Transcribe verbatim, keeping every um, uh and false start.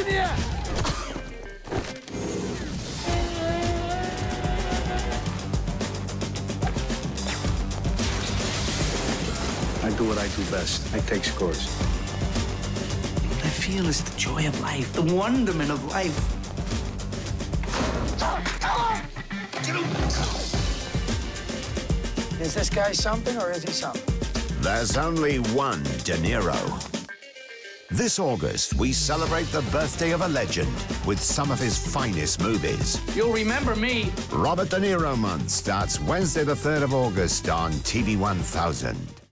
here! I do what I do best. I take scores. What I feel is the joy of life, the wonderment of life. Is this guy something or is he something? There's only one De Niro. This August, we celebrate the birthday of a legend with some of his finest movies. You'll remember me. Robert De Niro Month starts Wednesday the third of August on T V one thousand.